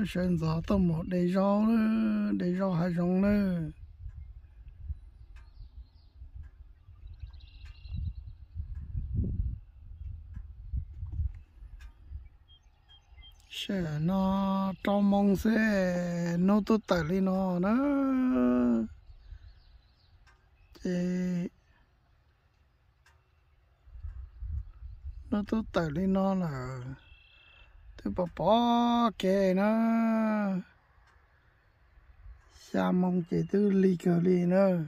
sinh ra tao một đầy rau nữa đầy rau hai rong nữa sẽ nó trong mong sẽ nó tốt tại li nó nữa thì nó tốt tại li nó là thì bỏ kệ nó xa mong chỉ từ li cờ li nữa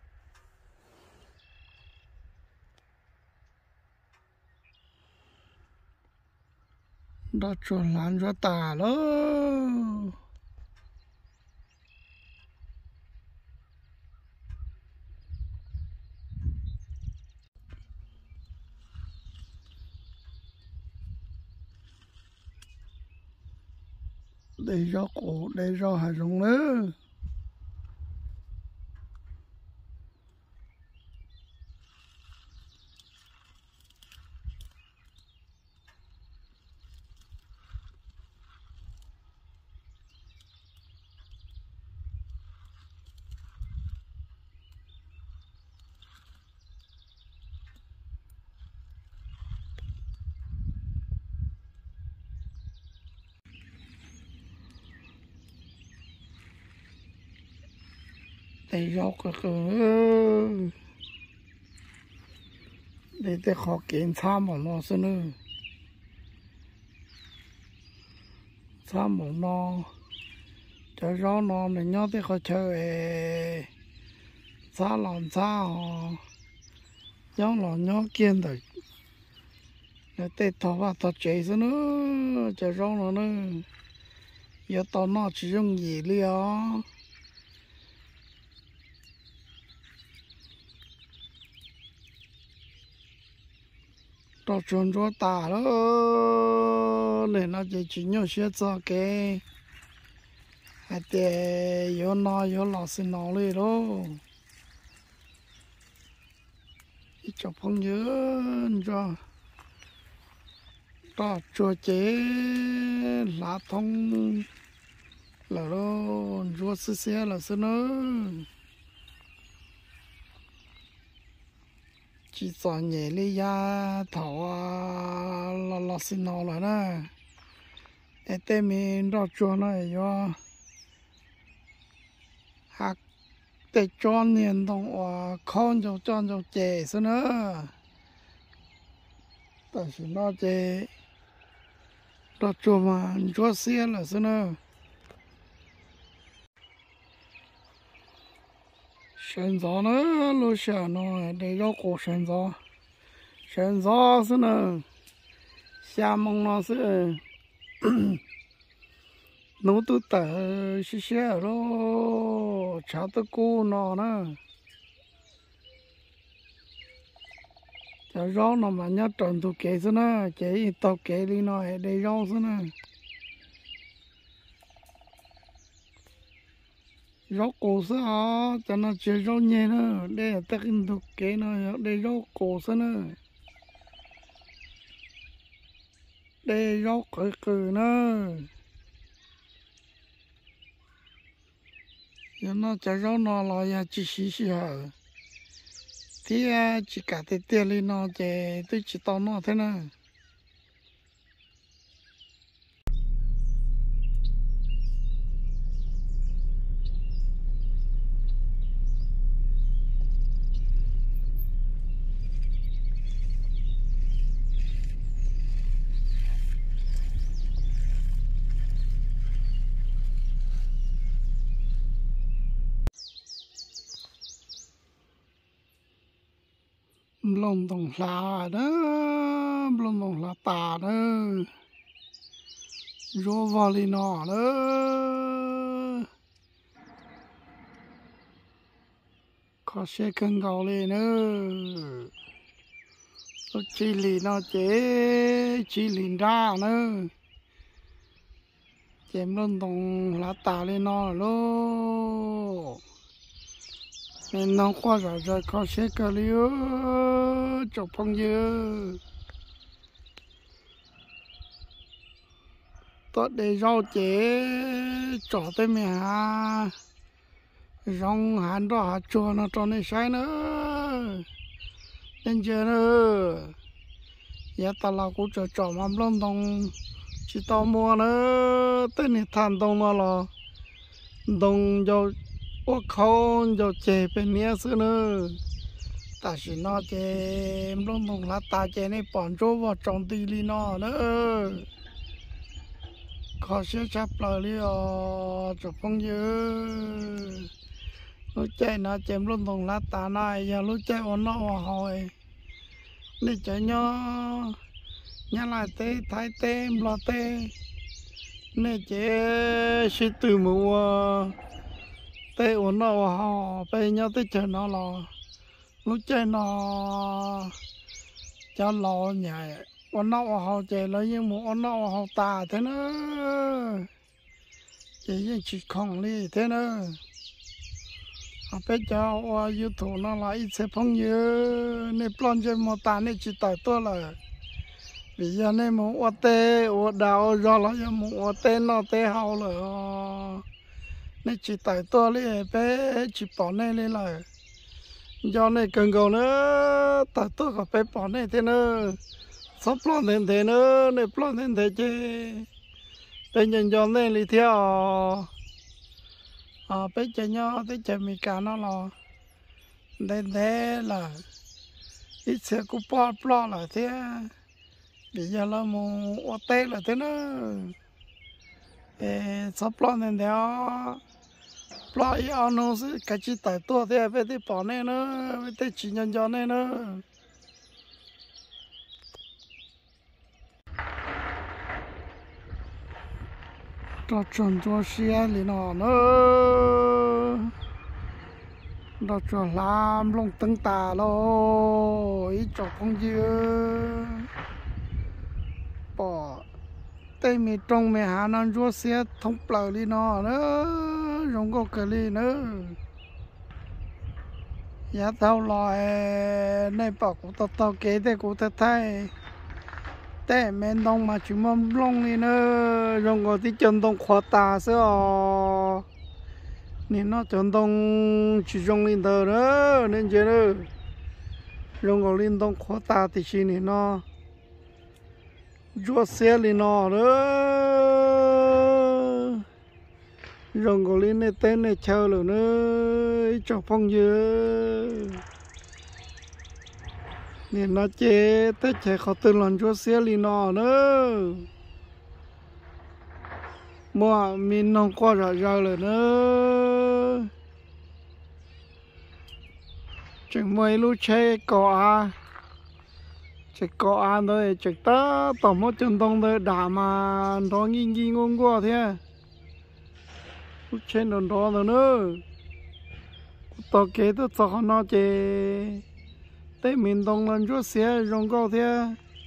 đó chuẩn lán cho tà đó để cho cổ để cho hải rồng nữa để cho cái để họ kiểm tra mà nó xin nữa tra mà nó cho rõ nó để nhớ tới họ chơi tra làm sao nhớ là nhớ kiên được để tết thọ và thọ chế xin nữa cho rõ nó nữa giờ tao nó chỉ dùng gì liền tao chuẩn cho tả đó nên nó chỉ nhớ sẽ cho cái hay để yếu nó yếu lọ xin nó đi đó ít chọc không nhớ cho tao cho chế lá thông là đó rùa xe là xin nữa chỉ cho nhẹ đi ya thảo là xin nó là nè em tên mình đó cho nó yo hạt để cho niên đồng con cho trẻ xin nữa tại vì nó trẻ đó cho mà cho xe là xin nữa sinh ra nữa lúc sau nó để cho cổ sinh ra xin nữa xa mong nó sẽ nấu tự tờ xe đó cháu tự cô nó nè cháu rõ nó mà nhớ tròn tụ kế xin nè chế tàu kế đi nó để rõ xin nè rõ cổ xin hả cho nó chế rõ nhẹ nè để tất nhiên tụ kế nó để rõ cổ xin nè để rõ cử nè giờ nó cho rõ nó là chỉ xí hả thì chỉ cả tiền lên nó chế tôi chỉ tao nó thế này lòng đồng là đó lòng đồng là tà đó rô vào đi nọ đó có xe cân gạo lên nữa chỉ lì nó chế chỉ lì ra nữa chém lòng đồng là tà lên nọ luôn nên nó qua rồi có xe cờ liu chụp phong dư tôi để rau chế trọ tới mẹ hà rong hàn đó hạt chua nó cho nên sai nữa nên giờ nữa giờ ta là cũng trọ mắm lông đồng chỉ tao mua nữa tên này than đồng nó là đồng cho ô khâu cho chế bên nia xưa nữa ta chỉ nó chế lông đồng là ta chế này bọn chỗ vào trong tì li nó nữa khó sẽ chấp lời đi chụp phong dư lúc chơi nó chém lông đồng là ta này giờ lúc chơi ổn nó hồi để chơi nhau nhà lại tê thái tê lo tê nên chế sĩ từ mùa tê ổn nó họ bây nhau tê chơi nó lo lúc chơi nó cho lo nhà ổn nó họ chơi lấy những mùa ổn nó họ ta thế nữa chỉ chỉ không đi thế nữa bây giờ YouTube nó lại sẽ phong như nên plan cho một ta nên chỉ tại tôi là bây giờ này một ô tê ô đào rồi là một ô tê nó tê hậu rồi nên chỉ tại tôi lấy bé chỉ bỏ này lên là do này cần cầu nữa tại tôi có bé bỏ này thế nữa sắp plan đến thế nữa này plan đến thế chứ bây giờ do này đi theo bé chơi nhau tới chơi mì cá nó là đến thế là ít sẽ cũng bỏ là thế bây giờ là một ô tê là thế nữa sắp lo nên thế bỏ ý nó sẽ cái chỉ tại tôi thế về thì bỏ này nữa về thì chỉ nhân cho này nữa cho chuẩn cho xe thì nó nữa đó cho làm lông tưng tà lo ít cho con dưa bỏ tay mi trong mẹ hà nó cho xe thông bờ đi nó nữa rong có cái đi nữa giá thao lòi này bỏ của tao kế thế của tao thay té men đông mà chúng mâm lông đi nữa rong có tí chân đông khoa tà xưa nên nó chân đông chỉ rong lên tờ nữa nên chứ nữa rong có lên đông khoa tà thì chỉ nên nó rùa xe lên nó nữa rong có lên này tên này chờ rồi nữa cho phong dưa nên nó chế tới chế khó từ lần rùa xe lên nó nữa mua mình không qua rồi rồi nữa chừng mấy lúc chơi cỏ chỉ có ăn thôi chỉ ta tầm một chân đông thôi đã mà đó nghi ngon quá thế lúc trên đường đó rồi nữa tao kể tôi cho nó chơi tới miền đông lên chút xe rong cao thế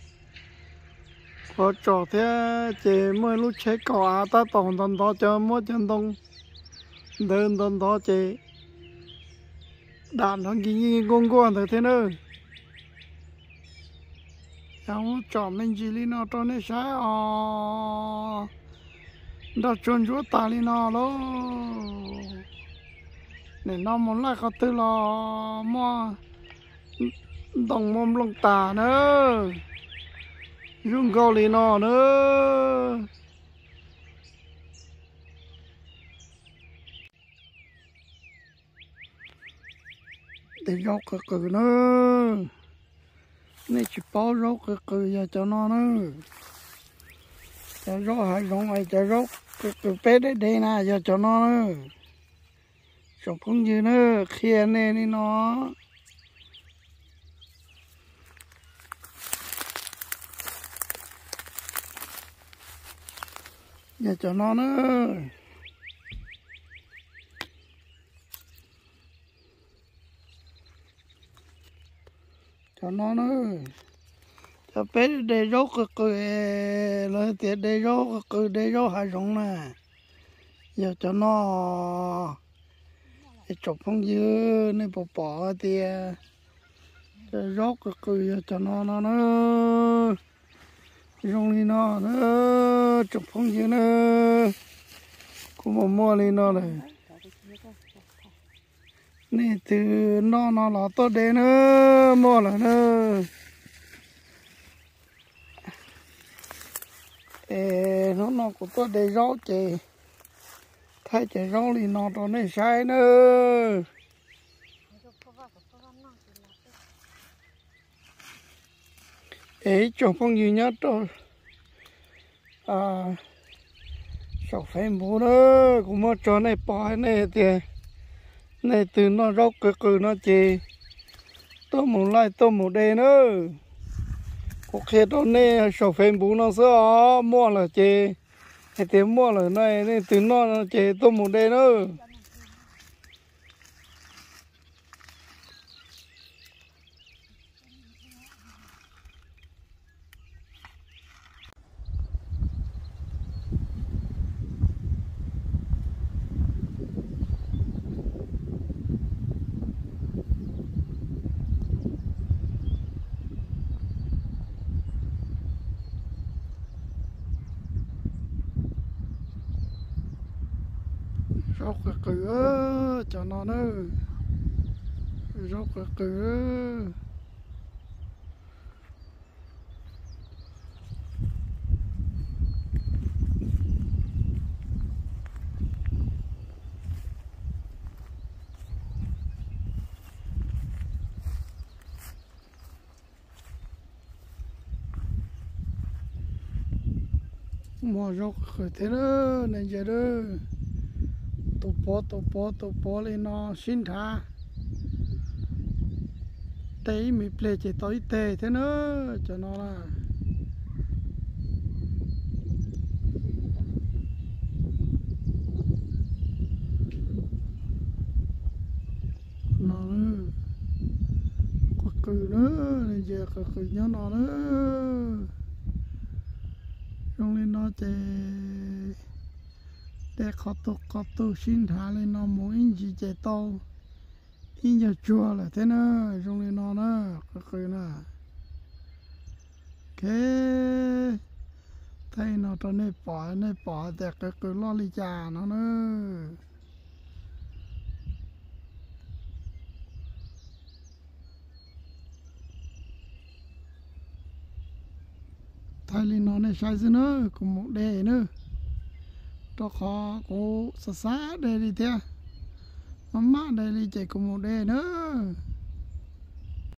có trò thế chơi mới lúc chơi có ta tổng tổng đó cho một chân đông đơn đơn đó chơi đàn nó nghi ngon quá rồi thế nữa cháu chọn mình chỉ li nó cho nên sai đó chuẩn chúa ta li nó lo để nó muốn lại có tư lo mua đồng mồm lông tà nữa dùng câu li nó nữa để dọc cái cử nữa này chỉ bao rau cái cử giờ cho nó nữa cho rau hay rau hay cho rau cái bé đấy đây nè giờ cho nó nữa chọc không như nữa kia này đi nó giờ cho nó nữa cho nó nữa cho bé để rau cái cười lời tiệt để rau cái cười để rau hai rong nè giờ cho nó chụp không dư nên bỏ thì rau cái cười cho nó nữa rong đi nó nữa chụp phong gì nữa cũng một mua đi nó này nè từ nó là tốt đấy nữa mua là nữa nó cũng tốt để rau chè thay chè rau thì nó đó này sai nữa chụp phong gì nhá tôi sọc phải bố đó cũng mất cho này bỏ này thì này từ nó rau cực nó chè tôi muốn lại tôi muốn đây nữa có khi đó này sọc phải bố nó sẽ mua là chè thì mua là này nên từ nó chè tôi muốn đây nữa rau cửa cho nó nữa rau cửa mua rau cửa thế đó này giờ đó tổ bó lên nó xin thả đấy mình plei chỉ tới tê thế nữa cho nó là nó nữa có cừ nữa này giờ có cừ nhớ nó nữa trong lên nó chè để khó tu xin thả lên nó muốn gì chạy to in giờ chùa là thế nữa trong lên nó nữa có cười nè cái thấy nó cho này bỏ để cái cười lo li trà nó nữa thấy lên nó này sai gì nữa cũng một đề nữa đó khó cố xa đây đi theo má đây đi chạy cùng một đề nữa